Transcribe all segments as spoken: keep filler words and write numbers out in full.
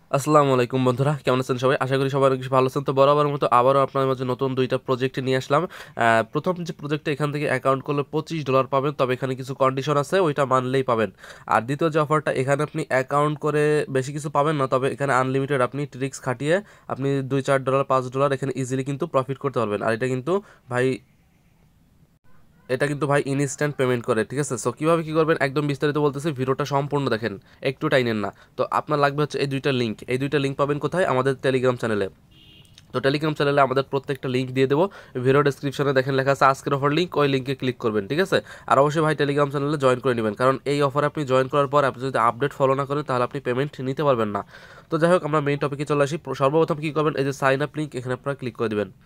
আসসালামু আলাইকুম বন্ধুরা, কেমন আছেন সবাই? আশা করি সবাই অনেক বেশি ভালো আছেন। তো বরাবরের মতো আবারও আপনাদের মাঝে নতুন দুইটা প্রজেক্ট নিয়ে আসলাম। আহ, প্রথম যে প্রজেক্টটা, এখান থেকে অ্যাকাউন্ট করলে পঁচিশ ডলার পাবেন, তবে এখানে কিছু কন্ডিশন আছে, ওইটা মানলেই পাবেন। আর দ্বিতীয় যে অফারটা, এখানে আপনি অ্যাকাউন্ট করে বেশি কিছু পাবেন না, তবে এখানে আনলিমিটেড আপনি ট্রিক্স খাটিয়ে আপনি দুই চার ডলার পাঁচ ডলার এখানে ইজিলি কিন্তু প্রফিট করতে পারবেন। আর এটা কিন্তু ভাই এটা কিন্তু ভাই ইনস্ট্যান্ট পেমেন্ট করে, ঠিক আছে? সো কীভাবে কী করবেন একদম বিস্তারিত বলতেছি, ভিডিওটা সম্পূর্ণ দেখেন, একটু টাইনেন না। তো আপনার লাগবে হচ্ছে এই দুইটা লিঙ্ক। এই দুইটা লিঙ্ক পাবেন কোথায়? আমাদের টেলিগ্রাম চ্যানেলে। তো টেলিগ্রাম চ্যানেলে আমাদের প্রত্যেকটা লিঙ্ক দিয়ে দেবো। ভিডিও ডেসক্রিপশনে দেখেন লেখা আছে আজকের অফার লিঙ্ক, ওই লিঙ্কে ক্লিক করবেন, ঠিক আছে? আর অবশ্যই ভাই টেলিগ্রাম চ্যানেলে জয়েন করে নেবেন, কারণ এই অফারে আপনি জয়েন করার পর আপনি যদি আপডেট ফলো না করেন তাহলে আপনি পেমেন্ট নিতে পারবেন না। তো যাই হোক, আমরা মেইন টপিকে চলে আসি। সর্বপ্রথম কী করবেন, এই যে সাইন আপ লিঙ্ক, এখানে আপনারা ক্লিক করে দেবেন।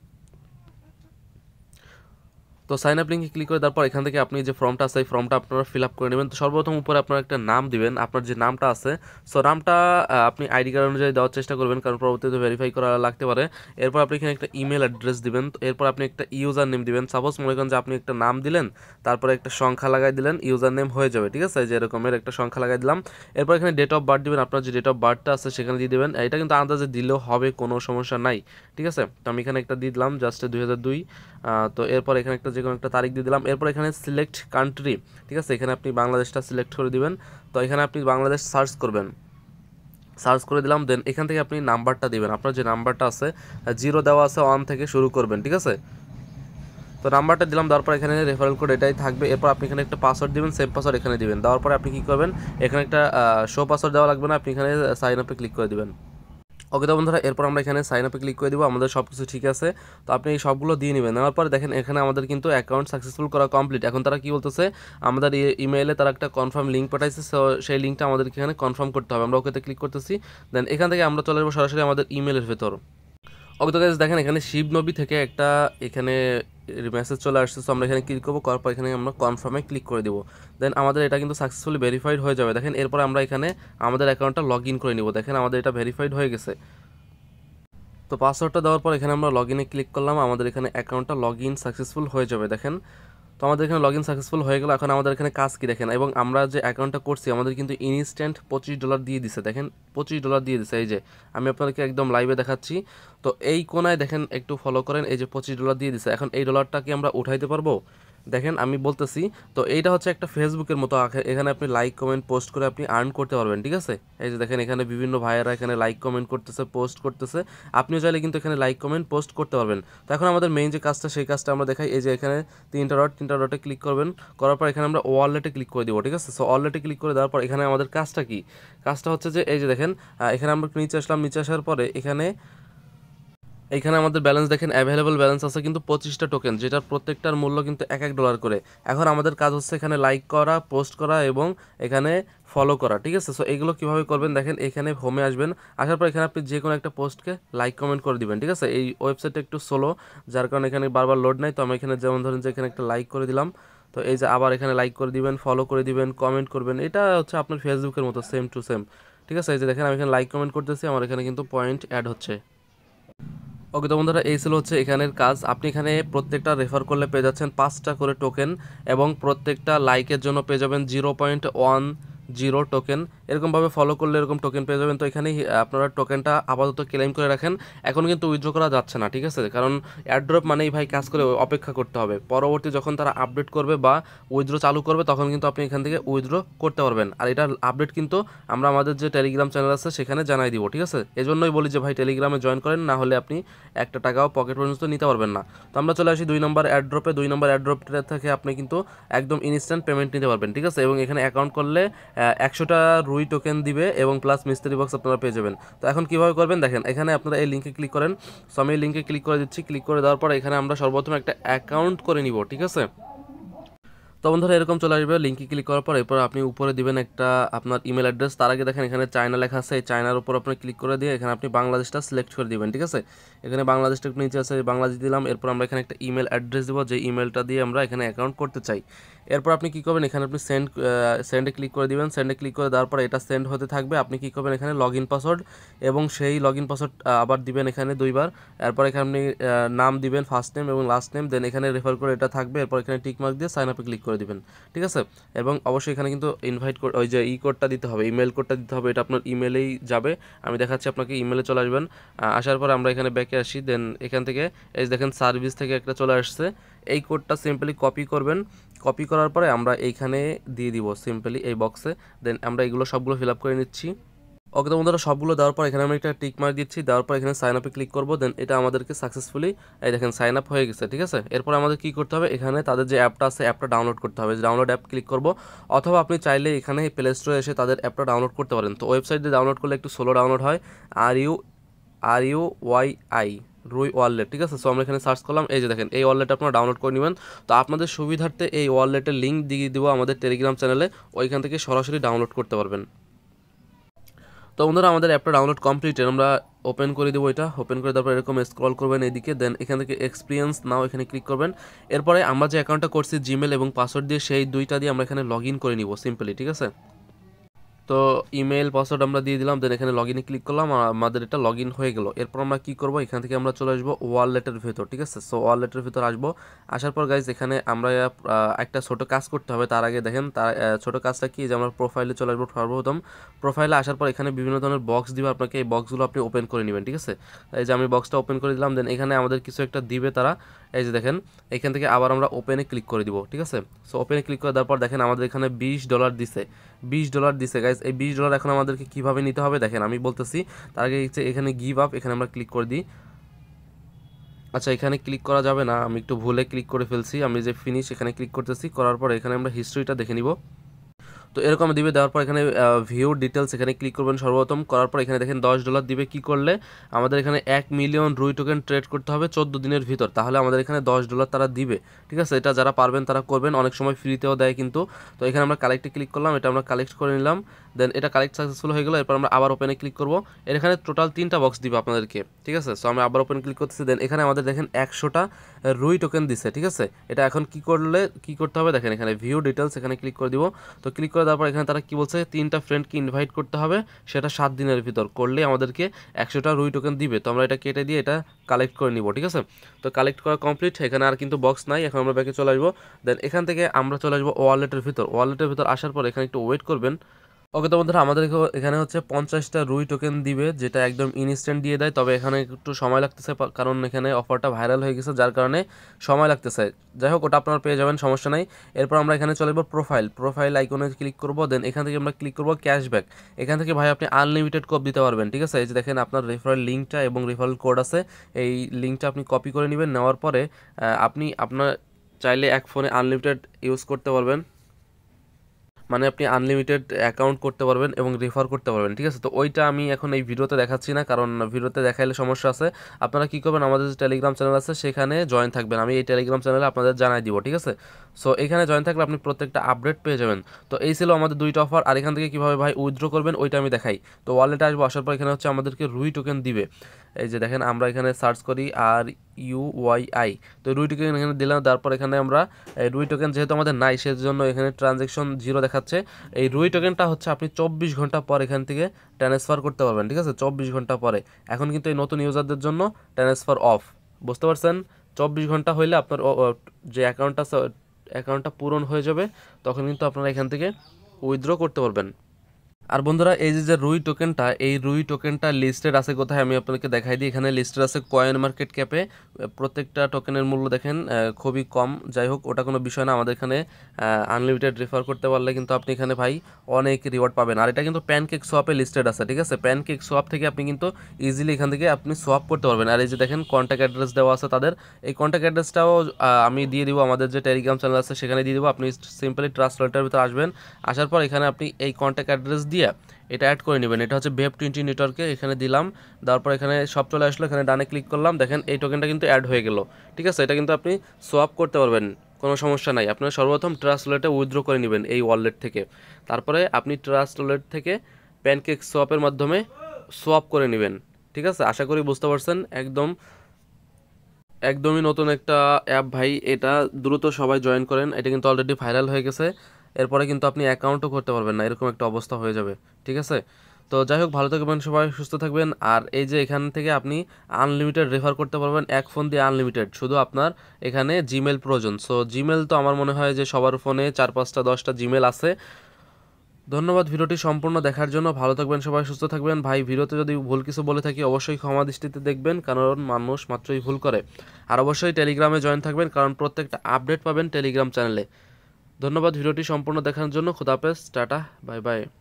তো সাইন আপ লিঙ্কে ক্লিক করে তারপর এখান থেকে আপনি যে ফর্মটা আছে এই ফর্মটা আপনারা ফিল আপ করে নেবেন। তো সর্বপ্রথম উপরে আপনারা একটা নাম দিবেন, আপনার যে নামটা আছে। সো নামটা আহ, আপনি আইডি কার্ড অনুযায়ী দেওয়ার চেষ্টা করবেন, কারণ পরবর্তীতে ভেরিফাই করা লাগতে পারে। এরপর আপনি এখানে একটা ইমেল অ্যাড্রেস দিবেন। তো এরপর আপনি একটা ইউজার নেম দিবেন। সাপোজ মনে করেন যে আপনি একটা নাম দিলেন, তারপরে একটা সংখ্যা লাগাই দিলেন, ইউজার নেম হয়ে যাবে, ঠিক আছে? যে এরকমের একটা সংখ্যা লাগাই দিলাম। এরপর এখানে ডেট অফ বার্থ দিবেন, আপনার যে ডেট অফ বার্থটা আছে সেখানে দিয়ে দেবেন। এটা কিন্তু আন্দাজে দিলেও হবে, কোনো সমস্যা নাই, ঠিক আছে? তো আমি এখানে একটা দিয়ে দিলাম, জাস্ট দুই হাজার দুই। তো এরপর এখানে একটা যে কোনো একটা তারিখ দিয়ে দিলাম। এরপর এখানে সিলেক্ট কান্ট্রি, ঠিক আছে? এখানে আপনি বাংলাদেশটা সিলেক্ট করে দিবেন। তো এখানে আপনি বাংলাদেশ সার্চ করবেন, সার্চ করে দিলাম। দেন এখান থেকে আপনি নাম্বারটা দিবেন, আপনার যে নাম্বারটা আছে, জিরো দেওয়া আছে, ওয়ান থেকে শুরু করবেন, ঠিক আছে? তো নাম্বারটা দিলাম, দেওয়ার পর এখানে রেফারেল কোড এটাই থাকবে। এরপর আপনি এখানে একটা পাসওয়ার্ড দিবেন, সেম পাসওয়ার্ড এখানে দিবেন। দেওয়ার পরে আপনি কী করবেন, এখানে একটা শো পাসওয়ার্ড দেওয়া লাগবে না, আপনি এখানে সাইন আপে ক্লিক করে দিবেন। ওকে তো বন্ধুরা, এরপর আমরা এখানে সাইন আপে ক্লিক করে দিব, আমাদের সব কিছু ঠিক আছে। তো আপনি এই সবগুলো দিয়ে নেবেন। নেওয়ার পরে দেখেন এখানে আমাদের কিন্তু অ্যাকাউন্ট সাকসেসফুল করা কমপ্লিট। এখন তারা কি বলতেছে, আমাদের ইমেইলে তারা একটা কনফার্ম লিঙ্ক পাঠাইছে, সো সেই লিঙ্কটা আমাদেরকে এখানে কনফার্ম করতে হবে। আমরা ওকেতে ক্লিক করতেছি। দেন এখান থেকে আমরা চলে যাবো সরাসরি আমাদের ইমেলের ভেতর। ওকে তো গাইস, দেখেন এখানে শিবনবী থেকে একটা এখানে মেসেজ চলে আসছে। সো আমরা এখানে ক্লিক করবো, করার পর এখানে আমরা কনফার্মে ক্লিক করে দিব। দেন আমাদের এটা কিন্তু সাকসেসফুলি ভেরিফাইড হয়ে যাবে। দেখেন এরপর আমরা এখানে আমাদের অ্যাকাউন্টটা লগ ইন করে নিব। দেখেন আমাদের এটা ভেরিফাইড হয়ে গেছে। তো পাসওয়ার্ডটা দেওয়ার পর এখানে আমরা লগ ইনে ক্লিক করলাম, আমাদের এখানে অ্যাকাউন্টটা লগ ইন সাকসেসফুল হয়ে যাবে। দেখেন, তো আমাদের এখানে লগ ইন সাকসেসফুল হয়ে গেল। এখন আমাদের এখানে কাজ কি দেখেন, এবং আমরা যে অ্যাকাউন্টটা করছি আমাদের কিন্তু ইনস্ট্যান্ট পঁচিশ ডলার দিয়ে দিছে। দেখেন পঁচিশ ডলার দিয়ে দিছে, এই যে আমি আপনাদেরকে একদম লাইভে দেখাচ্ছি। তো এই কোনায় দেখেন, একটু ফলো করেন, এই যে পঁচিশ ডলার দিয়ে দিছে। এখন এই ডলারটা কি আমরা উঠাইতে পারবো? দেখেন আমি বলতেছি। তো এইটা হচ্ছে একটা ফেসবুকের মতো, এখানে আপনি লাইক কমেন্ট পোস্ট করে আপনি আর্ন করতে পারবেন, ঠিক আছে? এই যে দেখেন এখানে বিভিন্ন ভাইয়েরা এখানে লাইক কমেন্ট করতেছে, পোস্ট করতেছে। আপনিও চাইলে কিন্তু এখানে লাইক কমেন্ট পোস্ট করতে পারবেন। তো এখন আমাদের মেইন যে কাজটা, সেই কাজটা আমরা দেখাই। এই যে এখানে তিনটা ডট, তিনটা ডটে ক্লিক করবেন, করার পর এখানে আমরা ওয়ালেটে ক্লিক করে দিব, ঠিক আছে? সো ওয়ালেটে ক্লিক করে দেওয়ার পর এখানে আমাদের কাজটা কি, কাজটা হচ্ছে যে এই যে দেখেন এখানে আমরা নিচে আসলাম। নিচে আসার পরে এখানে এইখানে আমাদের ব্যালেন্স দেখেন, অ্যাভেলেবল ব্যালেন্স আছে কিন্তু পঁচিশটা টোকেন, যেটার প্রত্যেকটার মূল্য কিন্তু এক এক ডলার করে। এখন আমাদের কাজ হচ্ছে এখানে লাইক করা, পোস্ট করা এবং এখানে ফলো করা, ঠিক আছে? সো এগুলো কীভাবে করবেন, দেখেন এখানে হোমে আসবেন। আসার পর এখানে আপনি যে কোনো একটা পোস্টকে লাইক কমেন্ট করে দিবেন, ঠিক আছে? এই ওয়েবসাইটটা একটু স্লো, যার কারণে এখানে বারবার লোড নাই। তো আমি এখানে যেমন ধরেন যে এখানে একটা লাইক করে দিলাম। তো এই যে আবার এখানে লাইক করে দিবেন, ফলো করে দিবেন, কমেন্ট করবেন। এটা হচ্ছে আপনার ফেসবুকের মতো সেম টু সেম, ঠিক আছে? এই যে দেখেন আমি এখানে লাইক কমেন্ট করতেছি, আমার এখানে কিন্তু পয়েন্ট অ্যাড হচ্ছে। ওকে তো বন্ধুরা, এই ছিল হচ্ছে এখানের কাজ। আপনি এখানে প্রত্যেকটা রেফার করলে পেয়ে যাচ্ছেন পাঁচটা করে টোকেন, এবং প্রত্যেকটা লাইকের জন্য পেয়ে যাবেন zero point one zero token. এরকমভাবে ফলো করলে এরকম টোকেন পেয়ে যাবেন। তো এখানেই আপনারা টোকেনটা আপাতত ক্লেম করে রাখেন, এখন কিন্তু উইথড্র করা যাচ্ছে না, ঠিক আছে? কারণ এয়ারড্রপ মানেই ভাই কাজ করে অপেক্ষা করতে হবে। পরবর্তী যখন তারা আপডেট করবে বা উইথড্র চালু করবে, তখন কিন্তু আপনি এখান থেকে উইথড্র করতে পারবেন। আর এটার আপডেট কিন্তু আমরা আমাদের যে টেলিগ্রাম চ্যানেল আছে সেখানে জানাই দিব, ঠিক আছে? এজন্যই বলি যে ভাই টেলিগ্রামে জয়েন করেন, না হলে আপনি একটা টাকাও পকেট পর্যন্ত নিতে পারবেন না। তো আমরা চলে আসি দুই নম্বর এয়ারড্রপে। দুই নম্বর এয়ারড্রপটা থেকে আপনি কিন্তু একদম ইনস্ট্যান্ট পেমেন্ট নিতে পারবেন, ঠিক আছে? এবং এখানে অ্যাকাউন্ট করলে একশোটা রুই টোকেন দিবে এবং প্লাস মিস্টারি বক্স আপনারা পেয়ে যাবেন। তো এখন কীভাবে করবেন দেখেন, এখানে আপনারা এই লিঙ্কে ক্লিক করেন। সো আমি এই লিঙ্কে ক্লিক করে দিচ্ছি। ক্লিক করে দেওয়ার পর এখানে আমরা সর্বপ্রথম একটা অ্যাকাউন্ট করে নিব, ঠিক আছে? তো বন্ধুরা এরকম চলে আসবে। লিঙ্কে ক্লিক করার পর এরপর আপনি উপরে দিবেন একটা আপনার ইমেল অ্যাড্রেস। তার আগে দেখেন এখানে চায়না লেখা আছে, এই চায়নার উপর আপনি ক্লিক করে দিয়ে এখানে আপনি বাংলাদেশটা সিলেক্ট করে দিবেন, ঠিক আছে? এখানে বাংলাদেশটা একটু নিচে আছে, বাংলাদেশ দিলাম। এরপর আমরা এখানে একটা ইমেল অ্যাড্রেস দিব, যে ইমেলটা দিয়ে আমরা এখানে অ্যাকাউন্ট করতে চাই। এরপর আপনি কী করবেন, এখানে আপনি সেন্ড সেন্ডে ক্লিক করে দিবেন। সেন্ডে ক্লিক করে দেওয়ার পর এটা সেন্ড হতে থাকবে। আপনি কী করবেন, এখানে লগ ইন পাসওয়ার্ড এবং সেই লগ ইন পাসওয়ার্ড আবার দিবেন এখানে দুইবার। এরপর এখানে আপনি নাম দিবেন, ফার্স্ট নেম এবং লাস্ট নেম, দেন এখানে রেফার করে এটা থাকবে। এরপর এখানে টিক মার্ক দিয়ে সাইন আপে ক্লিক করে দিবেন, ঠিক আছে। এবং অবশ্যই এখানে কিন্তু ইনভাইট কোড, ওই যে ই কোডটা দিতে হবে, ইমেল কোডটা দিতে হবে, এটা আপনার ইমেলেই যাবে। আমি দেখাচ্ছি আপনাকে, ইমেলে চলে আসবেন। আসার পর আমরা এখানে ব্যাকে আসি, দেন এখান থেকে এই দেখেন সার্ভিস থেকে একটা চলে আসছে। এই কোডটা সিম্পলি কপি করবেন। কপি করার পরে আমরা এইখানে দিয়ে দিব সিম্পলি এই বক্সে। দেন আমরা এগুলো সবগুলো ফিল আপ করে নিচ্ছি। ওকে তো বন্ধুরা, সবগুলো দেওয়ার পর এখানে আমি একটা টিক মার্ক দিচ্ছি। দেওয়ার পর এখানে সাইন আপে ক্লিক করবো। দেন এটা আমাদেরকে সাকসেসফুলি এই দেখেন সাইন আপ হয়ে গেছে, ঠিক আছে। এরপর আমাদের কী করতে হবে, এখানে তাদের যে অ্যাপটা আছে অ্যাপটা ডাউনলোড করতে হবে। ডাউনলোড অ্যাপ ক্লিক করবো, অথবা আপনি চাইলে এখানে প্লে স্টোরে এসে তাদের অ্যাপটা ডাউনলোড করতে পারেন। তো ওয়েবসাইট দিয়ে ডাউনলোড করলে একটু স্লো ডাউনলোড হয়। আর ইউ আর ইউ ওয়াই আই রুই ওয়ালেট, ঠিক আছে। সো আমরা এখানে সার্চ করলাম, এই যে দেখেন এই ওয়ালেট আপনারা ডাউনলোড করে নেবেন। তো আপনাদের সুবিধার্থে এই ওয়ালেটের লিঙ্ক দিয়ে দেবো আমাদের টেলিগ্রাম চ্যানেলে, ওইখান থেকে সরাসরি ডাউনলোড করতে পারবেন। তো বন্ধুরা, আমাদের অ্যাপটা ডাউনলোড কমপ্লিট। আমরা ওপেন করে দেবো। এটা ওপেন করে তারপর এরকম স্ক্রল করবেন এইদিকে, দেন এখান থেকে এক্সপিরিয়েন্স নাও এখানে ক্লিক করবেন। এরপরে আমরা যে অ্যাকাউন্টটা করছি জিমেল এবং পাসওয়ার্ড দিয়ে, সেই দুইটা দিয়ে আমরা এখানে লগ ইন করে নিব সিম্পলি, ঠিক আছে। তো ইমেল পাসওয়ার্ড আমরা দিয়ে দিলাম, দেন এখানে লগ ইনে ক্লিক করলাম, আর আমাদের এটা লগ ইন হয়ে গেল। এরপর আমরা কী করবো, এখান থেকে আমরা চলে আসবো ওয়ালেটের ভেতর, ঠিক আছে। সো ওয়ালেটের ভেতর আসবো। আসার পর গাইজ এখানে আমরা একটা ছোটো কাজ করতে হবে। তার আগে দেখেন তার ছোটো কাজটা কি, যে আমরা প্রোফাইলে চলে আসবো। সর্বপ্রথম প্রোফাইলে আসার পর এখানে বিভিন্ন ধরনের বক্স দিবে আপনাকে, এই বক্সগুলো আপনি ওপেন করে নেবেন, ঠিক আছে। এই যে আমি বক্সটা ওপেন করে দিলাম। দেন এখানে আমাদের কিছু একটা দিবে তারা, এই যে দেখেন এখান থেকে আবার আমরা ওপেনে ক্লিক করে দিব, ঠিক আছে। সো ওপেনে ক্লিক করে দেওয়ার পর দেখেন আমাদের এখানে বিশ ডলার দিছে, বিশ ডলার দিছে গাইজ। এই বিশ ডলার এখন আমাদেরকে কীভাবে নিতে হবে দেখেন আমি বলতেছি। তার আগে এখানে গিভ আপ, এখানে আমরা ক্লিক করে দিই। আচ্ছা, এখানে ক্লিক করা যাবে না, আমি একটু ভুলে ক্লিক করে ফেলছি। আমি যে ফিনিশ এখানে ক্লিক করতেছি, করার পর এখানে আমরা হিস্ট্রিটা দেখে নিব। তো এরকম দিবে। দেওয়ার পর এখানে ভিউ ডিটেলস এখানে ক্লিক করবেন সর্বপ্রথম। করার পর এখানে দেখেন দশ ডলার দিবে। কি করলে আমাদের এখানে এক মিলিয়ন রুই টোকেন ট্রেড করতে হবে চোদ্দ দিনের ভিতর, তাহলে আমাদের এখানে দশ ডলার তারা দিবে, ঠিক আছে। এটা যারা পারবেন তারা করবেন, অনেক সময় ফ্রিতেও দেয় কিন্তু। তো এখানে আমরা কালেক্টে ক্লিক করলাম, এটা আমরা কালেক্ট করে নিলাম। দেন এটা কালেক্ট সাকসেসফুল হয়ে গেলো। এরপর আমরা আবার ওপেনে ক্লিক করবো। এর এখানে টোটাল তিনটা বক্স দিবে আপনাদেরকে, ঠিক আছে। সো আমরা আবার ওপেন ক্লিক করতেছি। দেন এখানে আমাদের দেখেন একশোটা রুই টোকেন দিচ্ছে, ঠিক আছে। এটা এখন কি করলে কি করতে হবে দেখেন, এখানে ভিউ ডিটেলস এখানে ক্লিক করে দিব। তো ক্লিক করে দেওয়ার পর এখানে তারা কি বলছে, তিনটা ফ্রেন্ডকে ইনভাইট করতে হবে, সেটা সাত দিনের ভিতর করলে আমাদেরকে একশোটা রুই টোকেন দিবে। তো আমরা এটা কেটে দিয়ে এটা কালেক্ট করে নিব, ঠিক আছে। তো কালেক্ট করা কমপ্লিট। এখানে আর কিন্তু বক্স নাই। এখন আমরা ব্যাকে চলে আসবো। দেন এখান থেকে আমরা চলে আসবো ওয়ালেটের ভিতর। ওয়ালেটের ভিতর আসার পর এখানে একটু ওয়েট করবেন। ওকে তো বন্ধুরা, আমাদের এখানে হচ্ছে পঞ্চাশটা রুই টোকেন দিবে, যেটা একদম ইনস্ট্যান্ট দিয়ে দেয়। তবে এখানে একটু সময় লাগতেছে, কারণ এখানে অফারটা ভাইরাল হয়ে গেছে, যার কারণে সময় লাগতেছে। যাই হোক, ওটা আপনারা পেয়ে যাবেন, সমস্যা নাই। এরপর আমরা এখানে চলে যাবো প্রোফাইল। প্রোফাইল আইকনে ক্লিক করবো। দেন এখান থেকে আমরা ক্লিক করবো ক্যাশব্যাক। এখান থেকে ভাই আপনি আনলিমিটেড কোড দিতে পারবেন, ঠিক আছে। এই যে দেখেন আপনার রেফারেল লিঙ্কটা এবং রেফারেল কোড আছে, এই লিঙ্কটা আপনি কপি করে নেবেন। নেওয়ার পরে আপনি আপনার চাইলে এক ফোনে আনলিমিটেড ইউজ করতে পারবেন, মানে আপনি আনলিমিটেড অ্যাকাউন্ট করতে পারবেন এবং রেফার করতে পারবেন, ঠিক আছে। তো ওইটা আমি এখন এই ভিডিওতে দেখাচ্ছি না, কারণ ভিডিওতে দেখাইলে সমস্যা আছে। আপনারা কী করবেন, আমাদের যে টেলিগ্রাম চ্যানেল আছে সেখানে জয়েন থাকবেন। আমি এই টেলিগ্রাম চ্যানেলে আপনাদের জানাই দিব, ঠিক আছে। সো এখানে জয়েন থাকলে আপনি প্রত্যেকটা আপডেট পেয়ে যাবেন। তো এই ছিল আমাদের দুইটা অফার। আর এখান থেকে কীভাবে ভাই উইথড্র করবেন ওইটা আমি দেখাই। তো ওয়ালেটে আসবো, আসার পর এখানে হচ্ছে আমাদেরকে রুই টোকেন দিবে। এই যে দেখেন আমরা এখানে সার্চ করি আর ইউ ওয়াই আই, তো রুই টোকেন এখানে দিলাম। তারপর এখানে আমরা রুই টোকেন যেহেতু আমাদের নাই, সেজন্য এখানে ট্রানজ্যাকশন জিরো দেখাচ্ছে। এই রুই টোকেনটা হচ্ছে আপনি চব্বিশ ঘন্টা পর এখান থেকে ট্রান্সফার করতে পারবেন, ঠিক আছে। চব্বিশ ঘন্টা পরে। এখন কিন্তু এই নতুন ইউজারদের জন্য ট্রান্সফার অফ, বুঝতে পারছেন। চব্বিশ ঘন্টা হইলে আপনার যে অ্যাকাউন্টটা অ্যাকাউন্টটা পূরণ হয়ে যাবে, তখন কিন্তু আপনারা এখান থেকে উইথড্র করতে পারবেন। আর বন্ধুরা, এই যে যে রুই টোকেনটা, এই রুই টোকেনটা লিস্টেড আছে কোথায় আমি আপনাদেরকে দেখাই দিই। এখানে লিস্টেড আছে কয়েন মার্কেট ক্যাপে। প্রত্যেকটা টোকেনের মূল্য দেখেন খুবই কম। যাই হোক, ওটা কোনো বিষয় না। আমাদের এখানে আনলিমিটেড রেফার করতে পারলে কিন্তু আপনি এখানে ভাই অনেক রিওয়ার্ড পাবেন। আর এটা কিন্তু প্যানকেক সোয়াপে লিস্টেড আছে, ঠিক আছে। প্যানকেক সোয়াপ থেকে আপনি কিন্তু ইজিলি এখান থেকে আপনি সোয়াপ করতে পারবেন। আর এই যে দেখেন কন্ট্যাক্ট অ্যাড্রেস দেওয়া আছে তাদের, এই কন্ট্যাক্ট অ্যাড্রেসটাও আমি দিয়ে দিব, আমাদের যে টেলিগ্রাম চ্যানেল আছে সেখানে দিয়ে দিব। আপনি সিম্পলি ট্রাস্ট ওয়ালেটের ভিতরে আসবেন। আসার পর এখানে আপনি এই কন্ট্যাক্ট অ্যাড্রেস দিয়ে এটা অ্যাড করে নেবেন। এটা হচ্ছে বেব টোয়েন্টি নেটওয়ার্কে, এখানে দিলাম। তারপর এখানে সব চলে আসলো, এখানে ডানে ক্লিক করলাম। দেখেন এই টোকেনটা কিন্তু অ্যাড হয়ে গেল, ঠিক আছে। এটা কিন্তু আপনি সোয়াপ করতে পারবেন, কোনো সমস্যা নাই। আপনার সর্বপ্রথম ট্রাস্ট ওয়ালেটে উইথড্র করে নেবেন এই ওয়ালেট থেকে। তারপরে আপনি ট্রাস্ট ওয়ালেট থেকে প্যানকেক সোয়াপের মাধ্যমে সোয়াপ করে নেবেন, ঠিক আছে। আশা করি বুঝতে পারছেন একদম একদমই নতুন একটা অ্যাপ ভাই, এটা দ্রুত সবাই জয়েন করেন, এটা কিন্তু অলরেডি ভাইরাল হয়ে গেছে। এরপরে কিন্তু আপনি অ্যাকাউন্টও করতে পারবেন না, এরকম একটা অবস্থা হয়ে যাবে। ঠিক আছে, তো যাই হোক, ভালো থাকবেন সবাই, সুস্থ থাকবেন। আর এই যে এখান থেকে আপনি আনলিমিটেড রেফার করতে পারবেন, এক ফোন দিয়ে আনলিমিটেড, শুধু আপনার এখানে জিমেল প্রয়োজন। সো জিমেল তো আমার মনে হয় যে সবার ফোনে চার পাঁচটা দশটা জিমেল আছে। ধন্যবাদ ভিডিওটি সম্পূর্ণ দেখার জন্য, ভালো থাকবেন সবাই, সুস্থ থাকবেন। ভাই ভিডিওতে যদি ভুল কিছু বলে থাকি অবশ্যই ক্ষমা দৃষ্টিতে দেখবেন, কারণ মানুষ মাত্রই ভুল করে। আর অবশ্যই টেলিগ্রামে জয়েন থাকবেন, কারণ প্রত্যেকটা আপডেট পাবেন টেলিগ্রাম চ্যানেলে। ধন্যবাদ ভিডিওটি সম্পূর্ণ দেখার জন্য, খুদাহাফেজ, টাটা, বাই বাই।